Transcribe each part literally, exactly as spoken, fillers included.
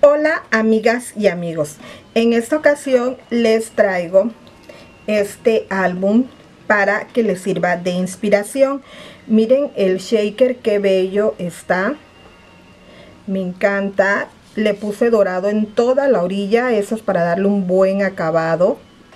Hola amigas y amigos, en esta ocasión les traigo este álbum para que les sirva de inspiración. Miren el shaker, qué bello está, me encanta. Le puse dorado en toda la orilla, eso es para darle un buen acabado.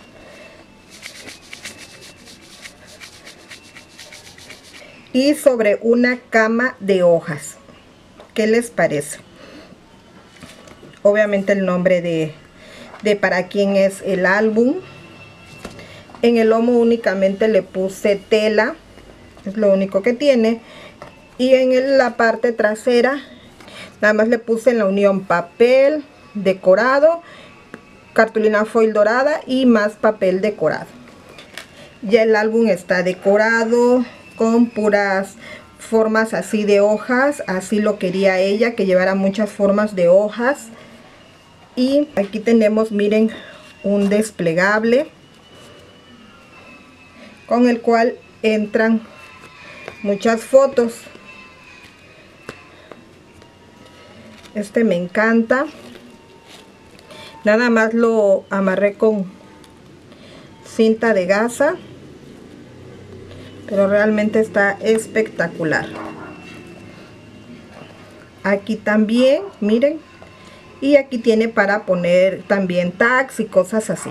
Y sobre una cama de hojas, ¿qué les parece? Obviamente el nombre de, de para quién es el álbum. En el lomo únicamente le puse tela, es lo único que tiene. Y en la parte trasera nada más le puse en la unión papel decorado, cartulina foil dorada y más papel decorado. Ya el álbum está decorado con puras formas así de hojas, así lo quería ella, que llevara muchas formas de hojas. Y aquí tenemos, miren, un desplegable con el cual entran muchas fotos. Este me encanta. Nada más lo amarré con cinta de gasa, pero realmente está espectacular. Aquí también, miren. Y aquí tiene para poner también tags y cosas así.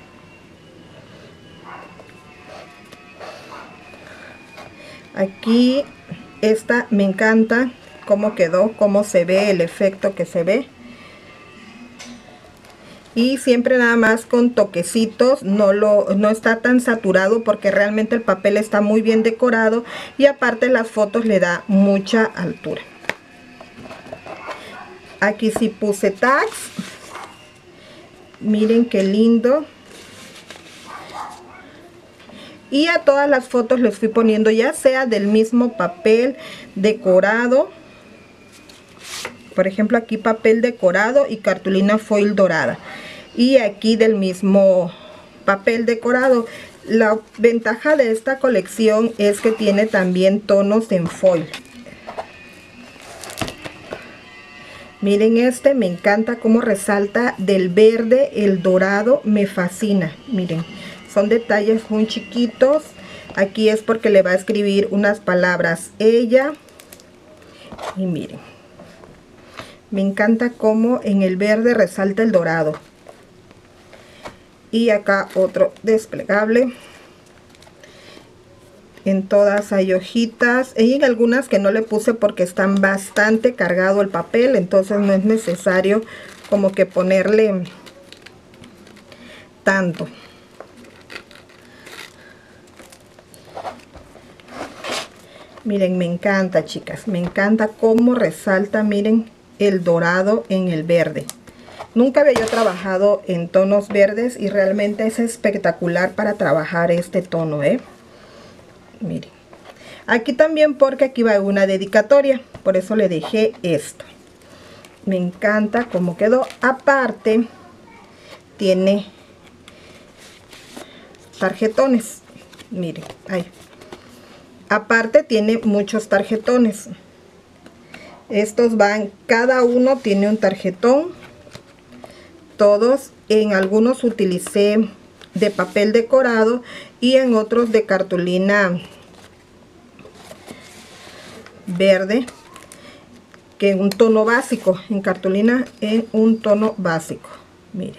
Aquí esta me encanta cómo quedó, cómo se ve, el efecto que se ve. Y siempre nada más con toquecitos, no, lo, no está tan saturado porque realmente el papel está muy bien decorado. Y aparte las fotos le da mucha altura. Aquí sí puse tags. Miren qué lindo. Y a todas las fotos les fui poniendo ya sea del mismo papel decorado. Por ejemplo, aquí papel decorado y cartulina foil dorada. Y aquí del mismo papel decorado. La ventaja de esta colección es que tiene también tonos en foil. Miren este, me encanta cómo resalta del verde, el dorado, me fascina. Miren, son detalles muy chiquitos. Aquí es porque le va a escribir unas palabras ella. Y miren, me encanta cómo en el verde resalta el dorado. Y acá otro desplegable. En todas hay hojitas, y en algunas que no le puse porque están bastante cargado el papel, entonces no es necesario como que ponerle tanto. Miren, me encanta, chicas, me encanta cómo resalta, miren, el dorado en el verde. Nunca había yo trabajado en tonos verdes y realmente es espectacular para trabajar este tono, ¿eh? Miren, aquí también porque aquí va una dedicatoria, por eso le dejé esto. Me encanta cómo quedó. Aparte tiene tarjetones, miren, ahí. Aparte tiene muchos tarjetones. Estos van, cada uno tiene un tarjetón. Todos, en algunos utilicé de papel decorado y en otros de cartulina verde, que en un tono básico, en cartulina en un tono básico. Miren,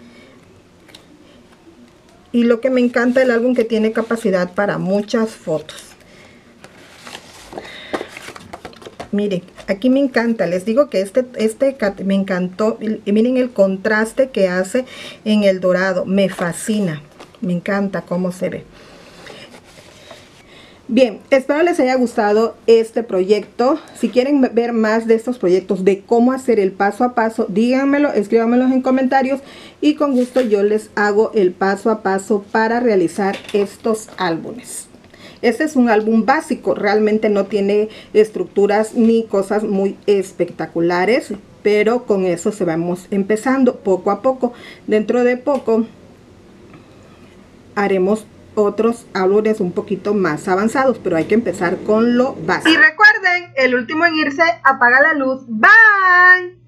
y lo que me encanta el álbum que tiene capacidad para muchas fotos. Miren, aquí me encanta, les digo que este, este me encantó. Y miren el contraste que hace en el dorado, me fascina, me encanta cómo se ve. Bien, espero les haya gustado este proyecto. Si quieren ver más de estos proyectos, de cómo hacer el paso a paso, díganmelo, escríbanmelo en comentarios y con gusto yo les hago el paso a paso para realizar estos álbumes. Este es un álbum básico, realmente no tiene estructuras ni cosas muy espectaculares, pero con eso se vamos empezando poco a poco. Dentro de poco haremos otros álbumes un poquito más avanzados, pero hay que empezar con lo básico. Y recuerden, el último en irse apaga la luz. Bye.